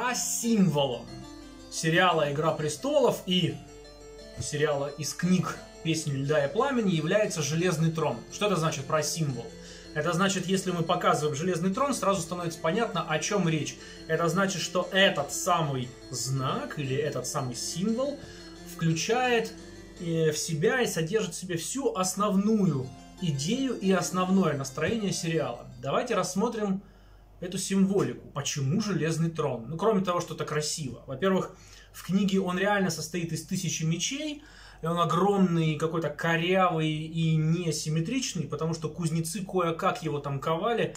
А символом сериала «Игра престолов» и сериала из книг «Песнь льда и пламени» является Железный трон. Что это значит про символ? Это значит, если мы показываем Железный трон, сразу становится понятно, о чем речь. Это значит, что этот самый знак или этот самый символ включает в себя и содержит в себе всю основную идею и основное настроение сериала. Давайте рассмотрим эту символику. Почему Железный трон? Ну, кроме того, что это красиво. Во-первых, в книге он реально состоит из 1000 мечей, и он огромный, какой-то корявый и несимметричный, потому что кузнецы кое-как его там ковали.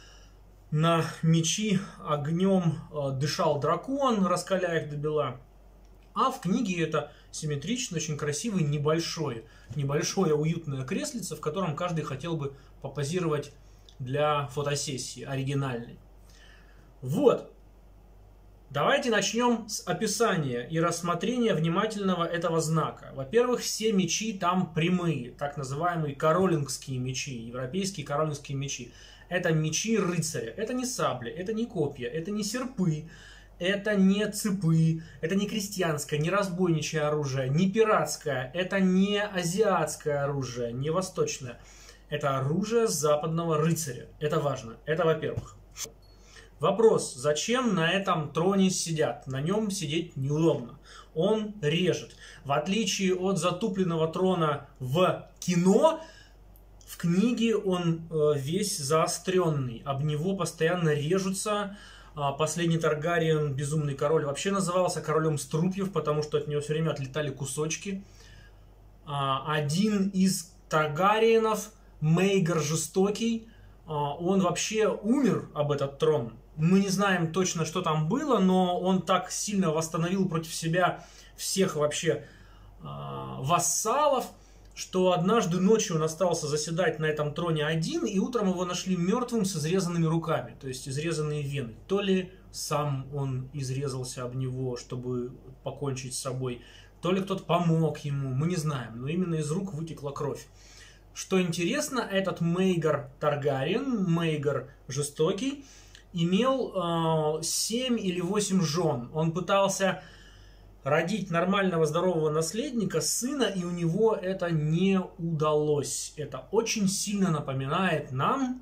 На мечи огнем дышал дракон, раскаляя их до бела. А в книге это симметрично, очень красивый, небольшое уютное креслице, в котором каждый хотел бы попозировать для фотосессии оригинальной. Вот. Давайте начнем с описания и рассмотрения внимательного этого знака. Во-первых, все мечи там прямые, так называемые каролингские мечи, европейские каролингские мечи. Это мечи рыцаря, это не сабли, это не копья, это не серпы, это не цепы, это не крестьянское, не разбойничье оружие, не пиратское, это не азиатское оружие, не восточное. Это оружие западного рыцаря. Это важно. Это во-первых. Вопрос, зачем на этом троне сидят? На нем сидеть неудобно. Он режет. В отличие от затупленного трона в кино, в книге он весь заостренный. Об него постоянно режутся. Последний Таргариен, безумный король, вообще назывался королем струпьев, потому что от него все время отлетали кусочки. Один из Таргариенов, Мейгор Жестокий, он вообще умер об этот трон. Мы не знаем точно, что там было, но он так сильно восстановил против себя всех вообще вассалов, что однажды ночью он остался заседать на этом троне один, и утром его нашли мертвым с изрезанными руками, то есть изрезанные вены. То ли сам он изрезался об него, чтобы покончить с собой, то ли кто-то помог ему, мы не знаем, но именно из рук вытекла кровь. Что интересно, этот Мейгор Таргариен, Мейгор Жестокий, имел 7 или 8 жен. Он пытался родить нормального здорового наследника, сына, и у него это не удалось. Это очень сильно напоминает нам,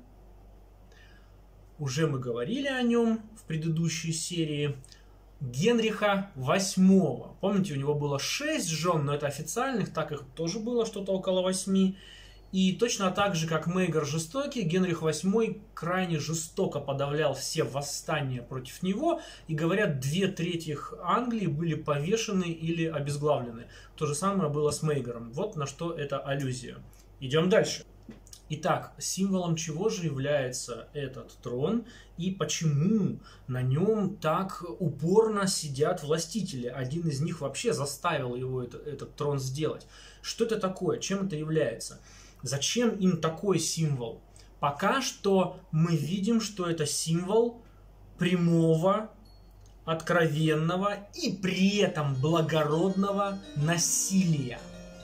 уже мы говорили о нем в предыдущей серии, Генриха VIII. Помните, у него было 6 жен, но это официальных, так их тоже было что-то около 8. И точно так же, как Мейгор Жестокий, Генрих VIII крайне жестоко подавлял все восстания против него. И, говорят, 2/3 Англии были повешены или обезглавлены. То же самое было с Мейгором. Вот на что это аллюзия. Идем дальше. Итак, символом чего же является этот трон и почему на нем так упорно сидят властители? Один из них вообще заставил его этот трон сделать. Что это такое? Чем это является? Зачем им такой символ? Пока что мы видим, что это символ прямого, откровенного и при этом благородного насилия.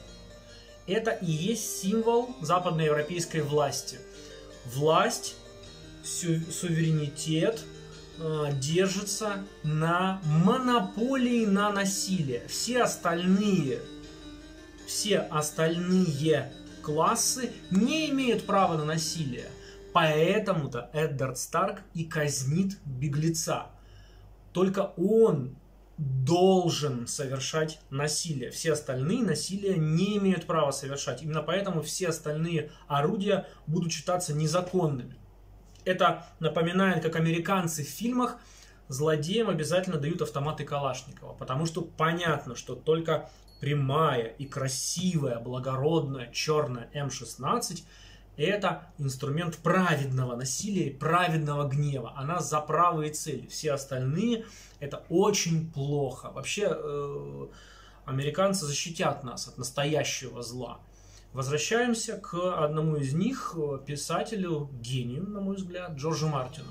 Это и есть символ западноевропейской власти. Власть, суверенитет держится на монополии на насилие. Все остальные классы не имеют права на насилие. Поэтому-то Эддард Старк и казнит беглеца. Только он должен совершать насилие. Все остальные насилие не имеют права совершать. Именно поэтому все остальные орудия будут считаться незаконными. Это напоминает, как американцы в фильмах злодеям обязательно дают автоматы Калашникова. Потому что понятно, что только прямая и красивая, благородная, черная М16 это инструмент праведного насилия, праведного гнева. Она за правые цели. Все остальные это очень плохо. Вообще американцы защитят нас от настоящего зла. Возвращаемся к одному из них, писателю, гению, на мой взгляд, Джорджу Мартину.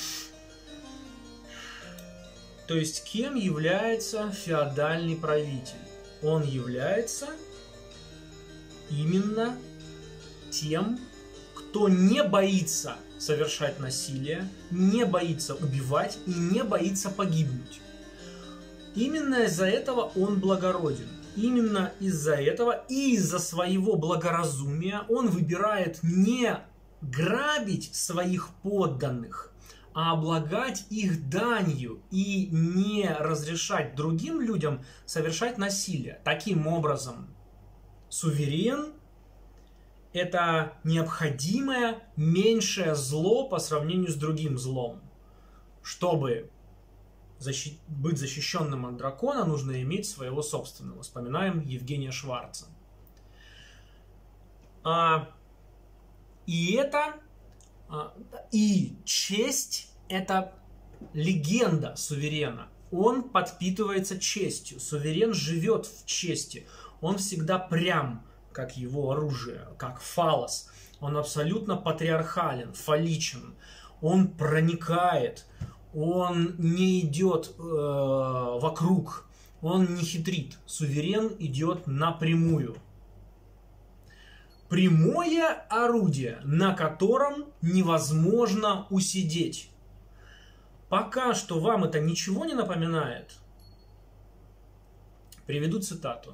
То есть кем является феодальный правитель? Он является именно тем, кто не боится совершать насилие, не боится убивать и не боится погибнуть. Именно из-за этого он благороден. Именно из-за этого и из-за своего благоразумия он выбирает не грабить своих подданных, а облагать их данью и не разрешать другим людям совершать насилие. Таким образом, суверен – это необходимое меньшее зло по сравнению с другим злом. Чтобы быть защищенным от дракона, нужно иметь своего собственного. Вспоминаем Евгения Шварца. И честь – это легенда суверена. Он подпитывается честью. Суверен живет в чести. Он всегда прям, как его оружие, как фалос. Он абсолютно патриархален, фалличен. Он проникает. Он не идет вокруг. Он не хитрит. Суверен идет напрямую. Прямое орудие, на котором невозможно усидеть. Пока что вам это ничего не напоминает, приведу цитату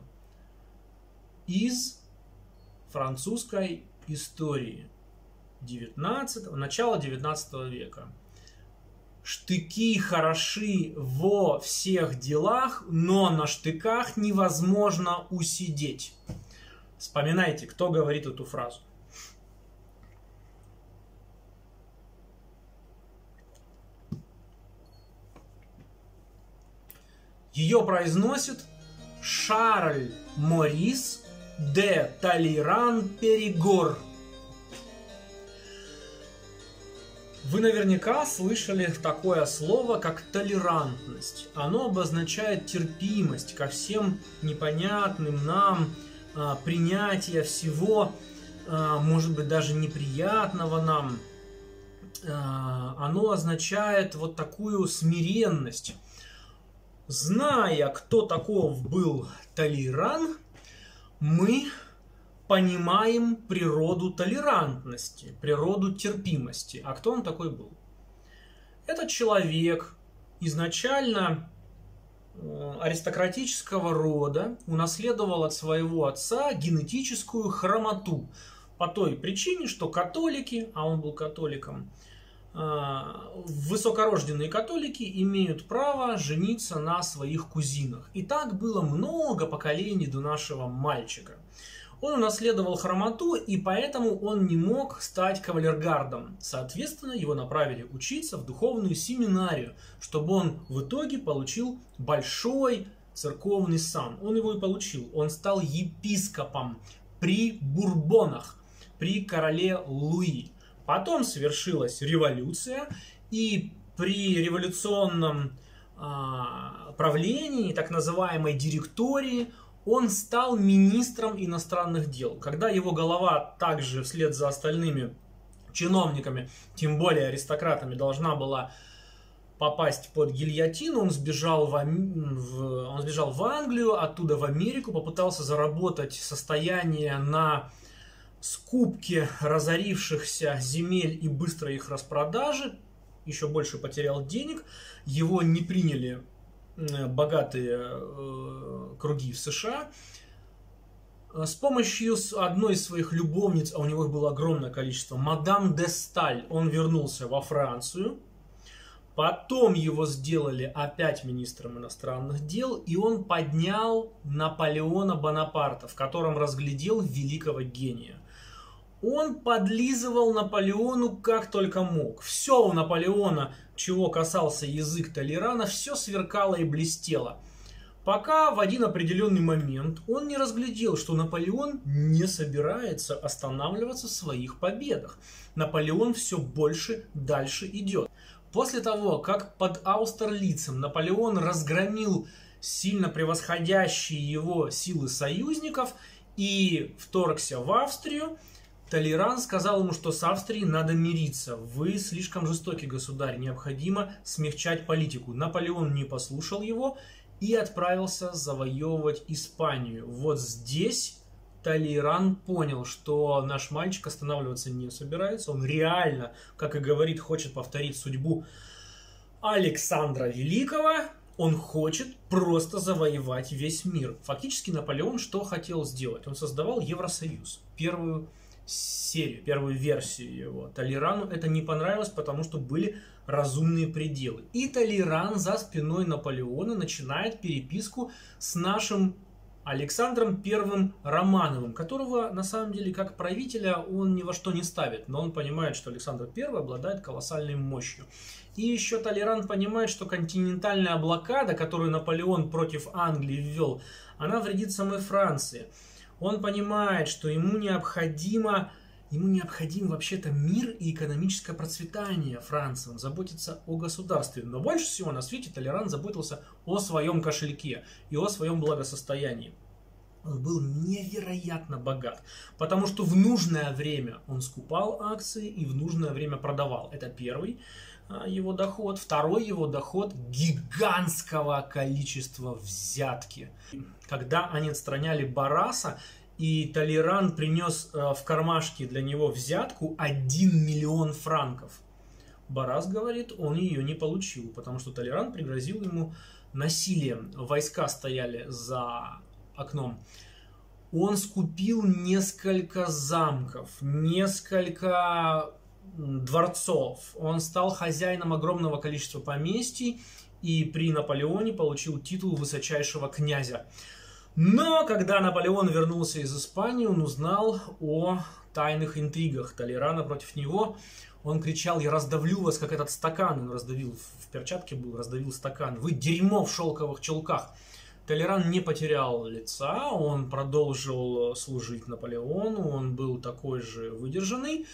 из французской истории начала 19 века. Штыки хороши во всех делах, но на штыках невозможно усидеть. Вспоминайте, кто говорит эту фразу. Ее произносит Шарль Морис де Талейран-Перигор. Вы наверняка слышали такое слово, как толерантность. Оно обозначает терпимость ко всем непонятным нам, принятие всего, может быть, даже неприятного нам. Оно означает вот такую смиренность. Зная, кто таков был Талейран, мы понимаем природу толерантности, природу терпимости. А кто он такой был? Этот человек изначально аристократического рода унаследовал от своего отца генетическую хромоту. По той причине, что католики, а он был католиком, высокорожденные католики имеют право жениться на своих кузинах. И так было много поколений до нашего мальчика. Он унаследовал хромоту, и поэтому он не мог стать кавалергардом. Соответственно, его направили учиться в духовную семинарию, чтобы он в итоге получил большой церковный сан. Он его и получил. Он стал епископом при Бурбонах, при короле Луи. Потом совершилась революция, и при революционном правлении, так называемой директории, он стал министром иностранных дел. Когда его голова также вслед за остальными чиновниками, тем более аристократами, должна была попасть под гильотину, он сбежал в Англию, оттуда в Америку, попытался заработать состояние на скупке разорившихся земель и быстрой их распродаже, еще больше потерял денег, его не приняли богатые круги в США. С помощью одной из своих любовниц, а у него их было огромное количество, мадам де Сталь, он вернулся во Францию. Потом его сделали опять министром иностранных дел, и он поднял Наполеона Бонапарта, в котором разглядел великого гения. Он подлизывал Наполеону как только мог. Все у Наполеона, чего касался язык Талейрана, все сверкало и блестело. Пока в один определенный момент он не разглядел, что Наполеон не собирается останавливаться в своих победах. Наполеон все больше дальше идет. После того, как под Аустерлицем Наполеон разгромил сильно превосходящие его силы союзников и вторгся в Австрию, Талейран сказал ему, что с Австрией надо мириться. Вы слишком жестокий государь, необходимо смягчать политику. Наполеон не послушал его и отправился завоевывать Испанию. Вот здесь Талейран понял, что наш мальчик останавливаться не собирается. Он реально, как и говорит, хочет повторить судьбу Александра Великого. Он хочет просто завоевать весь мир. Фактически Наполеон что хотел сделать? Он создавал Евросоюз. Первую серию, первую версию его. Талейрану это не понравилось, потому что были разумные пределы. И Талейран за спиной Наполеона начинает переписку с нашим Александром I Романовым, которого на самом деле как правителя он ни во что не ставит, но он понимает, что Александр I обладает колоссальной мощью. И еще Талейран понимает, что континентальная блокада, которую Наполеон против Англии ввел, она вредит самой Франции. Он понимает, что ему необходим вообще-то мир и экономическое процветание Франции. Он заботится о государстве. Но больше всего на свете Талейран заботился о своем кошельке и о своем благосостоянии. Он был невероятно богат, потому что в нужное время он скупал акции и в нужное время продавал. Это первый его доход. Второй его доход – гигантского количества взятки. Когда они отстраняли Барраса, и Талейран принес в кармашке для него взятку 1 миллион франков. Баррас говорит, он ее не получил, потому что Талейран пригрозил ему насилием. Войска стояли за окном. Он скупил несколько замков, несколько дворцов. Он стал хозяином огромного количества поместий и при Наполеоне получил титул высочайшего князя. Но когда Наполеон вернулся из Испании, он узнал о тайных интригах Талейрана против него. Он кричал: «Я раздавлю вас, как этот стакан». Он раздавил, в перчатке был, раздавил стакан. «Вы дерьмо в шелковых чулках». Талейран не потерял лица, он продолжил служить Наполеону, он был такой же выдержанный.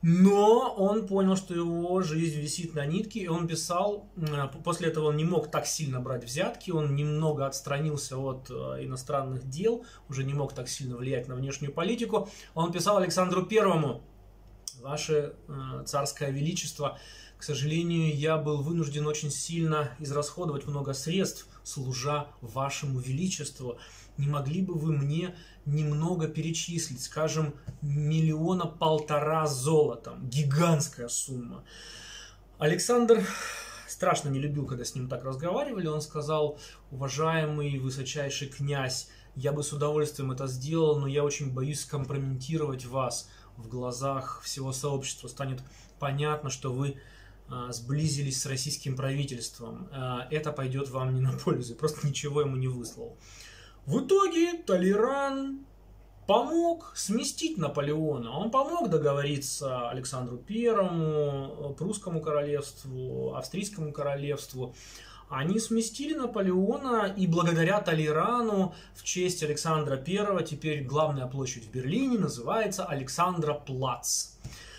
Но он понял, что его жизнь висит на нитке, и он писал, после этого он не мог так сильно брать взятки, он немного отстранился от иностранных дел, уже не мог так сильно влиять на внешнюю политику. Он писал Александру Первому: «Ваше царское величество, к сожалению, я был вынужден очень сильно израсходовать много средств, служа вашему величеству. Не могли бы вы мне немного перечислить, скажем, 1,5 миллиона золотом?» Гигантская сумма. Александр страшно не любил, когда с ним так разговаривали. Он сказал: «Уважаемый высочайший князь, я бы с удовольствием это сделал, но я очень боюсь скомпрометировать вас. В глазах всего сообщества станет понятно, что вы сблизились с российским правительством. Это пойдет вам не на пользу». Просто ничего ему не выслал. В итоге Талейран помог сместить Наполеона. Он помог договориться Александру Первому, Прусскому королевству, Австрийскому королевству. Они сместили Наполеона, и благодаря Талейрану в честь Александра Первого теперь главная площадь в Берлине называется Александра-Плац.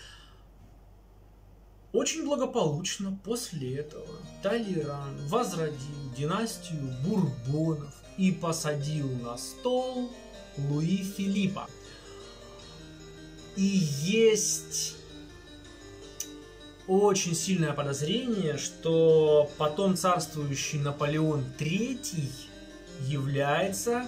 Очень благополучно после этого Талейран возродил династию Бурбонов и посадил на стол Луи Филиппа. И есть очень сильное подозрение, что потом царствующий Наполеон III является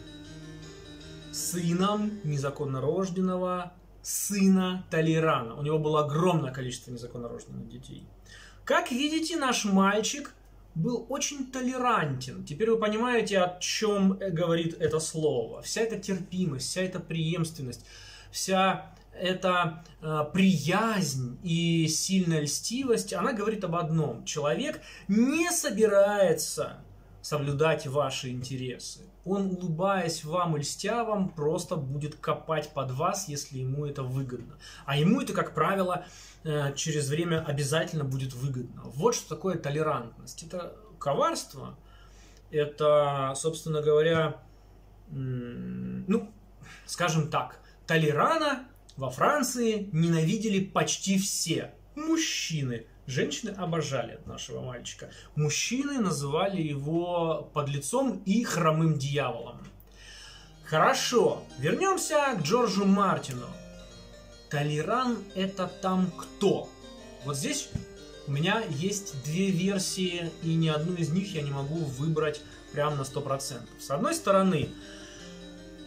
сыном незаконно рожденного сына Талейрана. У него было огромное количество незаконно рожденных детей. Как видите, наш мальчик был очень толерантен. Теперь вы понимаете, о чем говорит это слово. Вся эта терпимость, вся эта преемственность, вся эта приязнь и сильная льстивость, она говорит об одном. Человек не собирается соблюдать ваши интересы. Он, улыбаясь вам и льстя вам, просто будет копать под вас, если ему это выгодно. А ему это, как правило, через время обязательно будет выгодно. Вот что такое толерантность. Это коварство. Это, собственно говоря, ну, скажем так, Талейрана во Франции ненавидели почти все мужчины. Женщины обожали нашего мальчика. Мужчины называли его подлецом и хромым дьяволом. Хорошо, вернемся к Джорджу Мартину. Талейран — это там кто? Вот здесь у меня есть две версии, и ни одну из них я не могу выбрать прямо на 100%. С одной стороны,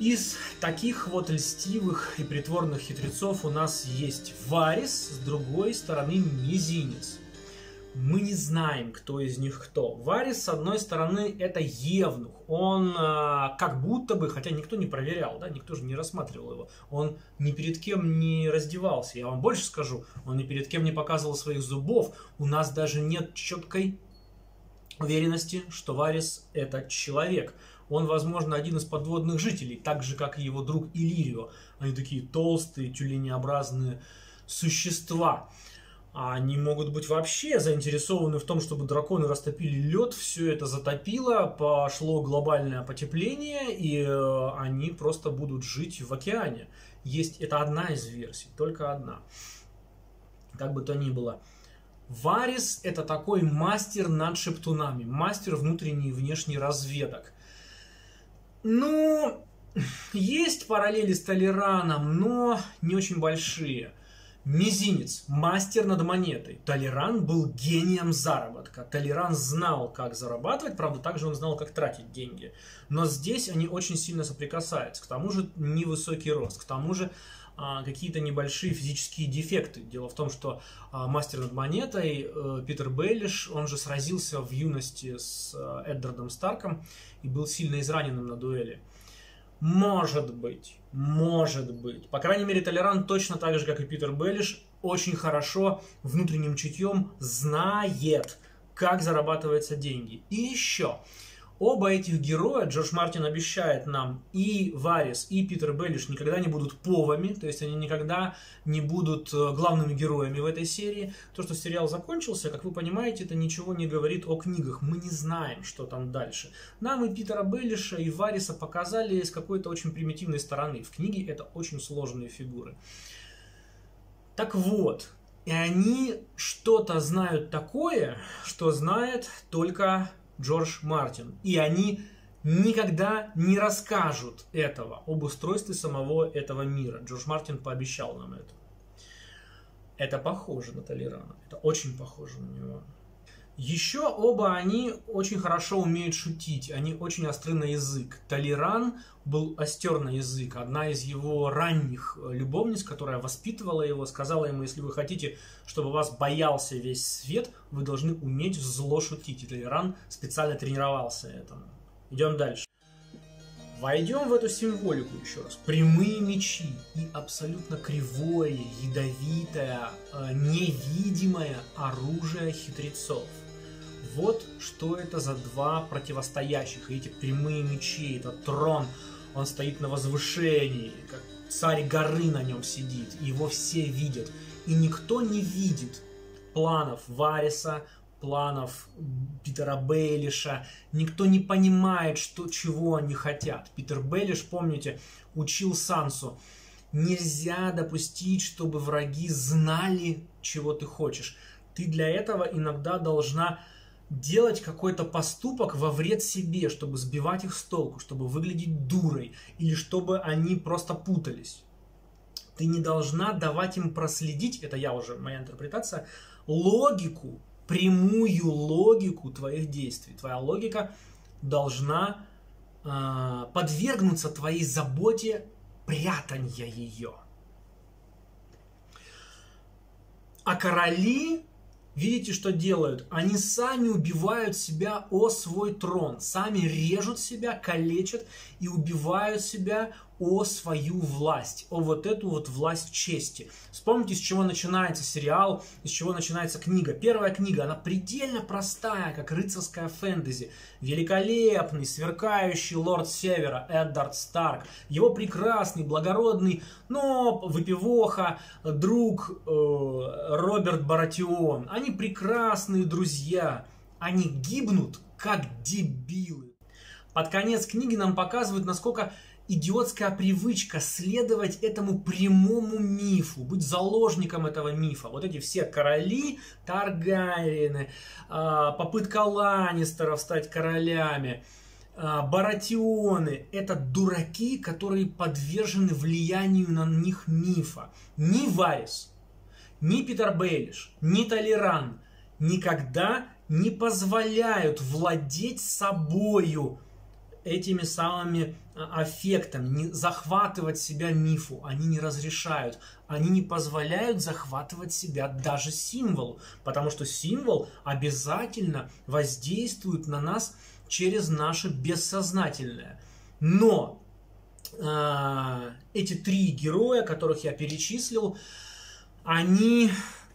Из таких вот льстивых и притворных хитрецов у нас есть Варис, с другой стороны Мизинец. Мы не знаем, кто из них кто. Варис, с одной стороны, это евнух. Он как будто бы, хотя никто не проверял, да, никто же не рассматривал его, он ни перед кем не раздевался. Я вам больше скажу, он ни перед кем не показывал своих зубов. У нас даже нет четкой уверенности, что Варис это человек. Он, возможно, один из подводных жителей, так же, как и его друг Иллирио. Они такие толстые, тюленеобразные существа. Они могут быть вообще заинтересованы в том, чтобы драконы растопили лед, все это затопило, пошло глобальное потепление, и они просто будут жить в океане. Это одна из версий, только одна. Как бы то ни было. Варис – это такой мастер над шептунами, мастер внутренней и внешней разведок. Ну, есть параллели с Талираном, но не очень большие. Мизинец – мастер над монетой. Талиран был гением заработка. Талиран знал, как зарабатывать, правда, также он знал, как тратить деньги. Но здесь они очень сильно соприкасаются. К тому же невысокий рост, к тому же какие-то небольшие физические дефекты. Дело в том, что мастер над монетой Питер Бейлиш, он же сразился в юности с Эддардом Старком и был сильно израненным на дуэли. Может быть. По крайней мере, Талиран точно так же, как и Питер Бейлиш, очень хорошо внутренним чутьем знает, как зарабатываются деньги. И еще, оба этих героя, Джордж Мартин обещает нам, и Варис, и Питер Бейлиш никогда не будут повами, то есть они никогда не будут главными героями в этой серии. То, что сериал закончился, как вы понимаете, это ничего не говорит о книгах. Мы не знаем, что там дальше. Нам и Питера Бейлиша, и Вариса показали с какой-то очень примитивной стороны. В книге это очень сложные фигуры. Так вот, и они что-то знают такое, что знает только Джордж Мартин. И они никогда не расскажут этого об устройстве самого этого мира. Джордж Мартин пообещал нам это. Это похоже на Талирана. Это очень похоже на него. Еще оба они очень хорошо умеют шутить. Они очень остры на язык. Талиран был остер на язык. Одна из его ранних любовниц, которая воспитывала его, сказала ему: если вы хотите, чтобы вас боялся весь свет, вы должны уметь зло шутить. И Талиран специально тренировался этому. Идем дальше. Войдем в эту символику еще раз. Прямые мечи и абсолютно кривое, ядовитое, невидимое оружие хитрецов. Вот что это за два противостоящих. И эти прямые мечи, этот трон, он стоит на возвышении, как царь горы на нем сидит, и его все видят. И никто не видит планов Вариса, планов Питера Бейлиша. Никто не понимает, чего они хотят. Питер Бейлиш, помните, учил Сансу: нельзя допустить, чтобы враги знали, чего ты хочешь. Ты для этого иногда должна делать какой-то поступок во вред себе, чтобы сбивать их с толку, чтобы выглядеть дурой, или чтобы они просто путались. Ты не должна давать им проследить, это моя интерпретация, логику, прямую логику твоих действий. Твоя логика должна подвергнуться твоей заботе прятанья ее. А короли, видите, что делают? Они сами убивают себя о свой трон, сами режут себя, калечат и убивают себя о свою власть, о вот эту вот власть чести. Вспомните, с чего начинается сериал, с чего начинается книга. Первая книга, она предельно простая, как рыцарская фэнтези. Великолепный, сверкающий лорд Севера Эддард Старк, его прекрасный, благородный, но выпивоха друг Роберт Баратион. Они прекрасные друзья, они гибнут как дебилы. Под конец книги нам показывают, насколько идиотская привычка следовать этому прямому мифу, быть заложником этого мифа. Вот эти все короли, Таргариены, попытка Ланнистеров стать королями, Баратионы – это дураки, которые подвержены влиянию на них мифа. Ни Варис, ни Питер Бейлиш, ни Талиран никогда не позволяют владеть собою этими самыми аффектами, не захватывать себя мифу, они не разрешают, они не позволяют захватывать себя даже символу, потому что символ обязательно воздействует на нас через наше бессознательное. Но эти три героя, которых я перечислил, они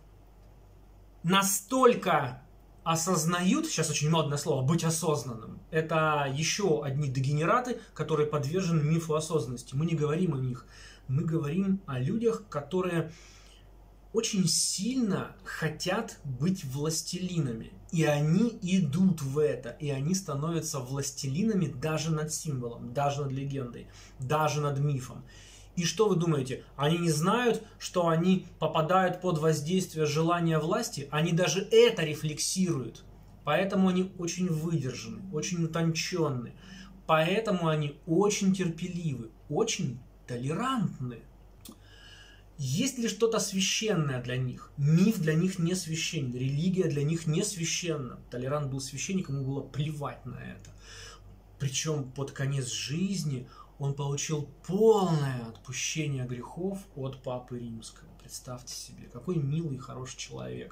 настолько осознают, сейчас очень модное слово, быть осознанным. Это еще одни дегенераты, которые подвержены мифу осознанности. Мы не говорим о них, мы говорим о людях, которые очень сильно хотят быть властелинами. И они идут в это, и они становятся властелинами даже над символом, даже над легендой, даже над мифом. И что вы думаете? Они не знают, что они попадают под воздействие желания власти? Они даже это рефлексируют. Поэтому они очень выдержаны, очень утонченны. Поэтому они очень терпеливы, очень толерантны. Есть ли что-то священное для них? Миф для них не священен, религия для них не священна. Толерант был священником, ему было плевать на это. Причем под конец жизни он получил полное отпущение грехов от Папы Римского. Представьте себе, какой милый и хороший человек.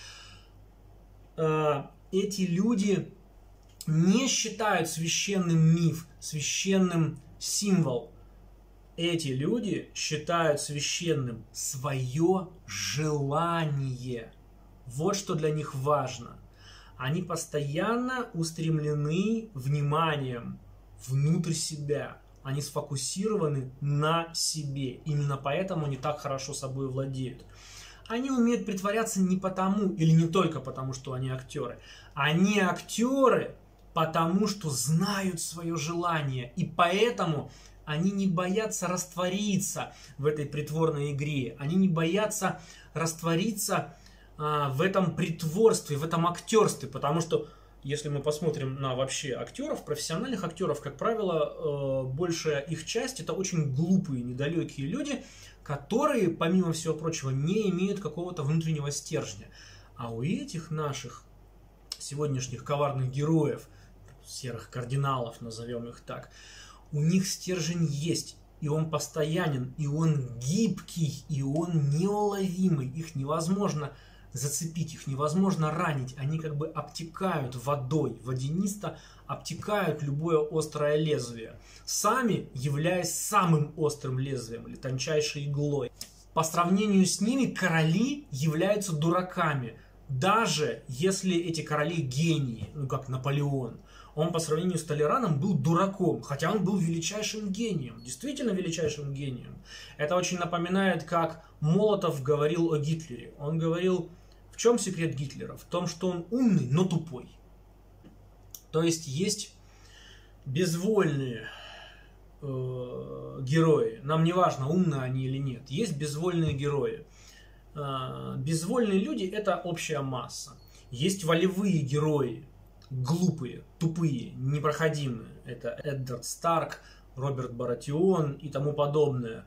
Эти люди не считают священным миф, священным символ. Эти люди считают священным свое желание. Вот что для них важно. Они постоянно устремлены вниманием внутрь себя. Они сфокусированы на себе. Именно поэтому они так хорошо собой владеют. Они умеют притворяться не потому, или не только потому, что они актеры. Они актеры, потому что знают свое желание. И поэтому они не боятся раствориться в этой притворной игре. Они не боятся раствориться в этом притворстве, в этом актерстве. Потому что, если мы посмотрим на вообще актеров, профессиональных актеров, как правило, большая их часть это очень глупые, недалекие люди, которые, помимо всего прочего, не имеют какого-то внутреннего стержня. А у этих наших сегодняшних коварных героев, серых кардиналов, назовем их так, у них стержень есть, и он постоянен, и он гибкий, и он неуловимый. Их невозможно зацепить, их невозможно ранить. Они как бы обтекают водой, водянисто обтекают любое острое лезвие, сами являясь самым острым лезвием или тончайшей иглой. По сравнению с ними короли являются дураками, даже если эти короли гении, ну как Наполеон. Он по сравнению с Толераном был дураком, хотя он был величайшим гением, действительно величайшим гением. Это очень напоминает, как Молотов говорил о Гитлере. Он говорил, в чем секрет Гитлера? В том, что он умный, но тупой. То есть безвольные герои. Нам не важно, умные они или нет. Есть безвольные герои. Безвольные люди – это общая масса. Есть волевые герои. Глупые, тупые, непроходимые. Это Эдвард Старк, Роберт Баратион и тому подобное.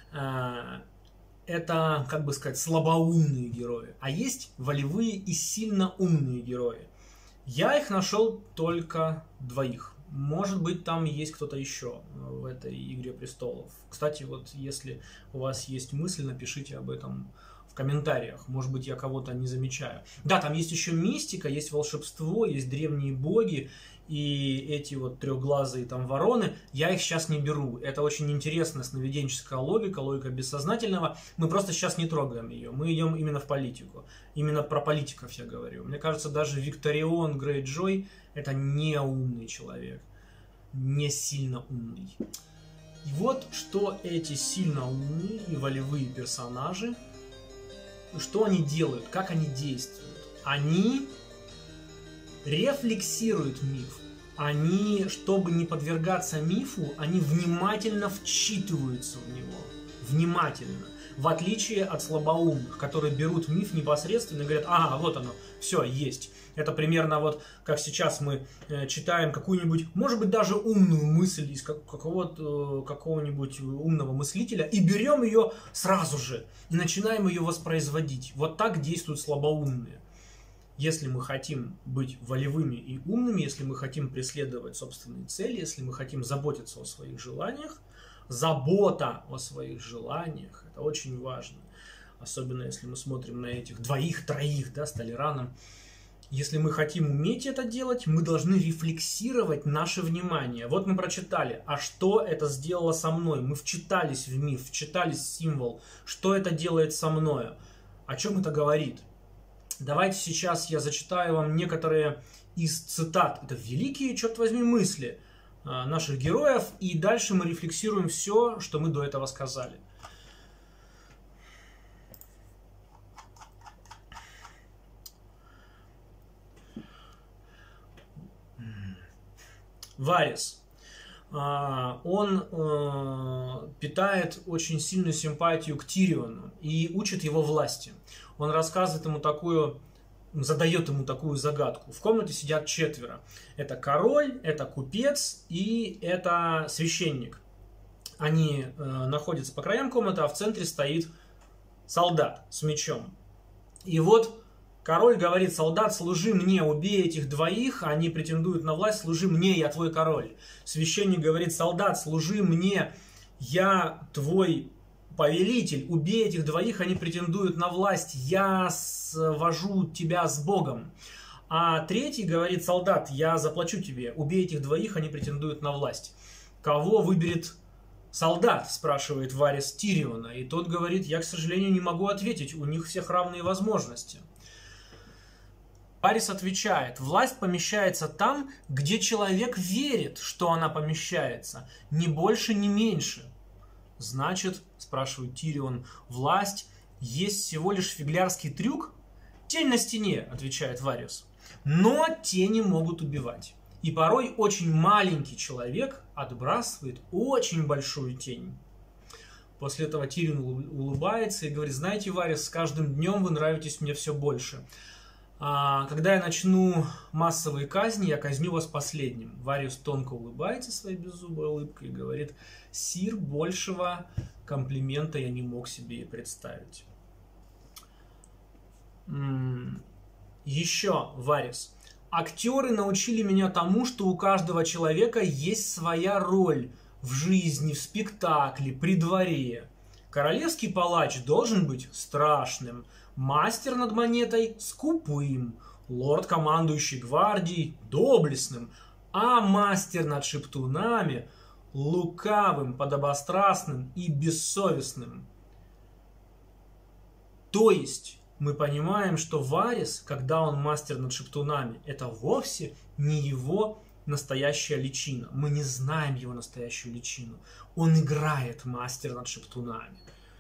Это, как бы сказать, слабоумные герои. А есть волевые и сильно умные герои. Я их нашел только двоих. Может быть, там есть кто-то еще в этой «Игре престолов». Кстати, вот если у вас есть мысль, напишите об этом в комментариях. Может быть, я кого-то не замечаю. Да, там есть еще мистика, есть волшебство, есть древние боги и эти вот трехглазые там вороны. Я их сейчас не беру. Это очень интересная сновиденческая логика, логика бессознательного. Мы просто сейчас не трогаем ее. Мы идем именно в политику. Именно про политиков я говорю. Мне кажется, даже Викторион Грейджой это не умный человек. Не сильно умный. И вот что эти сильно умные и волевые персонажи, что они делают, как они действуют. Они рефлексируют миф. Они, чтобы не подвергаться мифу, они внимательно вчитываются в него. Внимательно. В отличие от слабоумных, которые берут миф непосредственно и говорят, ага, вот оно, все, есть. Это примерно вот, как сейчас мы читаем какую-нибудь, может быть, даже умную мысль из какого-нибудь умного мыслителя и берем ее сразу же и начинаем ее воспроизводить. Вот так действуют слабоумные. Если мы хотим быть волевыми и умными, если мы хотим преследовать собственные цели, если мы хотим заботиться о своих желаниях, забота о своих желаниях – это очень важно. Особенно если мы смотрим на этих двоих-троих, да, с Талераном. Если мы хотим уметь это делать, мы должны рефлексировать наше внимание. Вот мы прочитали, а что это сделало со мной? Мы вчитались в миф, вчитались в символ. Что это делает со мною? О чем это говорит? Давайте сейчас я зачитаю вам некоторые из цитат. Это великие, черт возьми, мысли наших героев. И дальше мы рефлексируем все, что мы до этого сказали. Варис. Он питает очень сильную симпатию к Тириону и учит его власти. Он рассказывает ему задает ему такую загадку. В комнате сидят 4. Это король, это купец и это священник. Они находятся по краям комнаты, а в центре стоит солдат с мечом. И вот король говорит: солдат, служи мне, убей этих двоих, они претендуют на власть, служи мне, я твой король. Священник говорит: солдат, служи мне, я твой повелитель, убей этих двоих, они претендуют на власть, я свожу тебя с Богом. А третий говорит: солдат, я заплачу тебе, убей этих двоих, они претендуют на власть. Кого выберет солдат, спрашивает Варис Тириона, и тот говорит: я, к сожалению, не могу ответить, у них всех равные возможности. Варис отвечает: власть помещается там, где человек верит, что она помещается, ни больше, ни меньше. Значит, спрашивает Тирион, власть есть всего лишь фиглярский трюк? Тень на стене, отвечает Варис. Но тени могут убивать. И порой очень маленький человек отбрасывает очень большую тень. После этого Тирион улыбается и говорит: знаете, Варис, с каждым днем вы нравитесь мне все больше. Когда я начну массовые казни, я казню вас последним. Вариус тонко улыбается своей беззубой улыбкой и говорит: сир, большего комплимента я не мог себе и представить. Еще Варис. Актеры научили меня тому, что у каждого человека есть своя роль в жизни, в спектакле, при дворе. Королевский палач должен быть страшным, мастер над монетой скупым, лорд, командующий гвардией, доблестным, а мастер над шептунами лукавым, подобострастным и бессовестным. То есть мы понимаем, что Варис, когда он мастер над шептунами, это вовсе не его настоящая личина. Мы не знаем его настоящую личину. Он играет мастер над шептунами.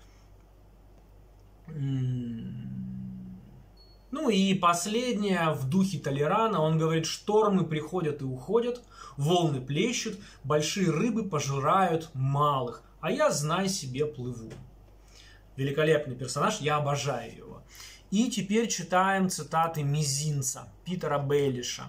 Ну и последнее, в духе Талерана, он говорит: штормы приходят и уходят, волны плещут, большие рыбы пожирают малых, а я, знай себе, плыву. Великолепный персонаж, я обожаю его. И теперь читаем цитаты мизинца Питера Бейлиша.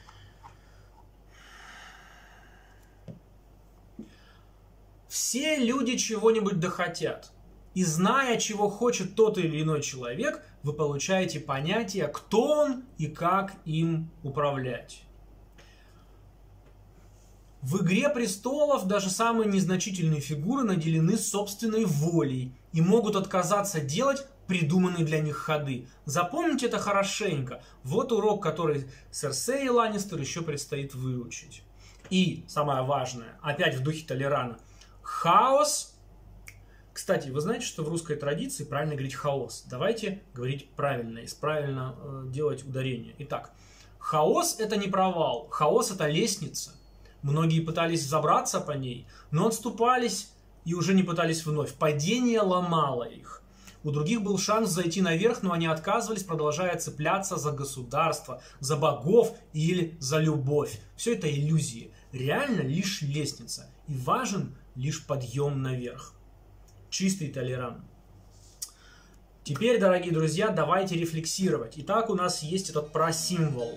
Все люди чего-нибудь дохотят. И зная, чего хочет тот или иной человек, вы получаете понятие, кто он и как им управлять. В «Игре престолов» даже самые незначительные фигуры наделены собственной волей и могут отказаться делать придуманные для них ходы. Запомните это хорошенько. Вот урок, который Серсеи Ланнистер еще предстоит выучить. И самое важное, опять в духе Талерана, хаос. Кстати, вы знаете, что в русской традиции правильно говорить хаос. Давайте говорить правильно и правильно делать ударение. Итак, хаос – это не провал, хаос – это лестница. Многие пытались забраться по ней, но отступались и уже не пытались вновь. Падение ломало их. У других был шанс зайти наверх, но они отказывались, продолжая цепляться за государство, за богов или за любовь. Все это иллюзии. Реально лишь лестница. И важен лишь подъем наверх. Чистый Талеран. Теперь, дорогие друзья, давайте рефлексировать. Итак, у нас есть этот просимвол.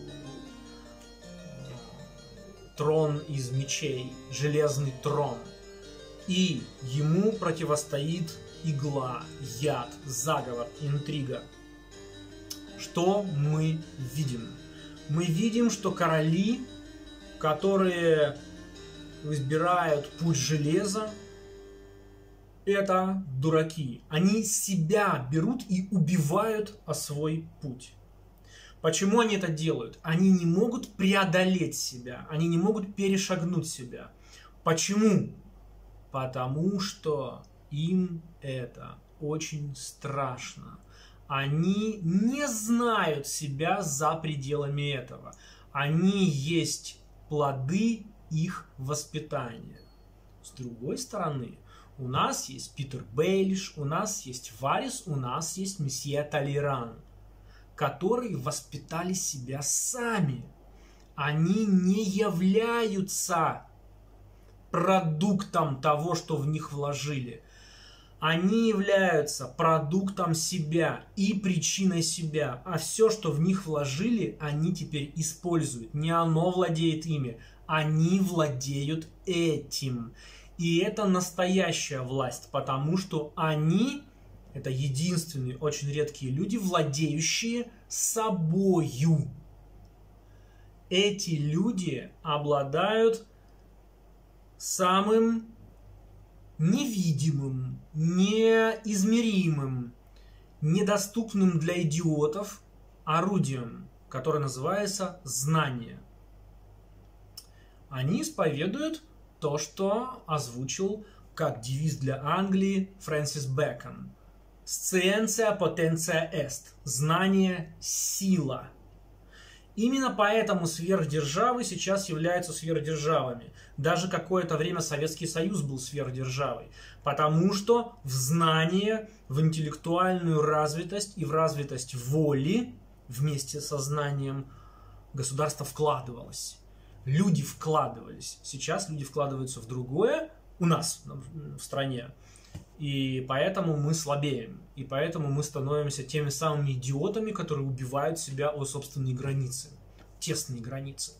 Трон из мечей, железный трон. И ему противостоит игла, яд, заговор, интрига. что мы видим? Мы видим, что короли, которые избирают путь железа, это дураки. Они себя берут и убивают о свой путь. Почему они это делают? Они не могут преодолеть себя, они не могут перешагнуть себя. Почему? Потому что им это очень страшно. Они не знают себя за пределами этого. Они есть плоды их воспитания. С другой стороны, у нас есть Питер Бейлиш, у нас есть Варис, у нас есть месье Толеран, которые воспитали себя сами. Они не являются продуктом того, что в них вложили. Они являются продуктом себя и причиной себя. А все, что в них вложили, они теперь используют. Не оно владеет ими, они владеют этим. И это настоящая власть, потому что они, это единственные, очень редкие люди, владеющие собою. Эти люди обладают самым невидимым, неизмеримым, недоступным для идиотов орудием, которое называется знание. Они исповедуют то, что озвучил как девиз для Англии Фрэнсис Бэкон. «Scientia potentia est» – знание – сила. Именно поэтому сверхдержавы сейчас являются сверхдержавами. Даже какое-то время Советский Союз был сверхдержавой. Потому что в знание, в интеллектуальную развитость и в развитость воли вместе со знанием государство вкладывалось. Люди вкладывались. Сейчас люди вкладываются в другое у нас в стране. И поэтому мы слабеем. И поэтому мы становимся теми самыми идиотами, которые убивают себя о собственные границы. Тесные границы.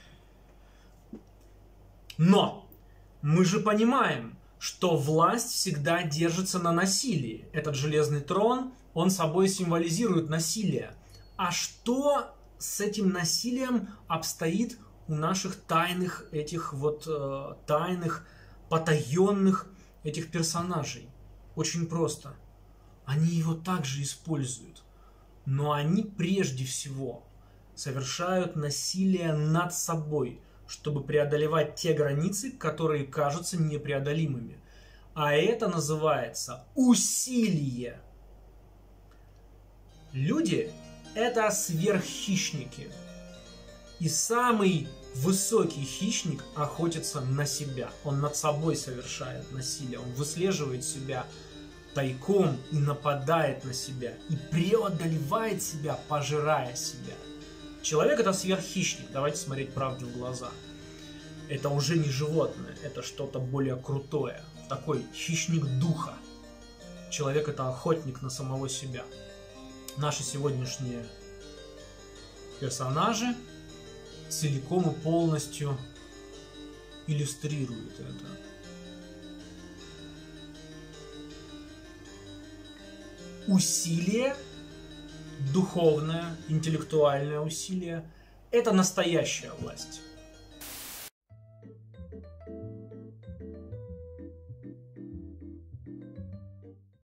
Но мы же понимаем, что власть всегда держится на насилии. Этот железный трон, он собой символизирует насилие. А что с этим насилием обстоит у наших тайных, тайных, потаенных этих персонажей? Очень просто. Они его также используют. Но они прежде всего совершают насилие над собой, чтобы преодолевать те границы, которые кажутся непреодолимыми. А это называется усилие. Люди – это сверххищники. И самый высокий хищник охотится на себя. Он над собой совершает насилие. Он выслеживает себя тайком и нападает на себя. И преодолевает себя, пожирая себя. Человек – это сверххищник. Давайте смотреть правде в глаза. Это уже не животное. Это что-то более крутое. Такой хищник духа. Человек – это охотник на самого себя. Наши сегодняшние персонажи целиком и полностью иллюстрируют это. Усилие, духовное, интеллектуальное усилие – это настоящая власть.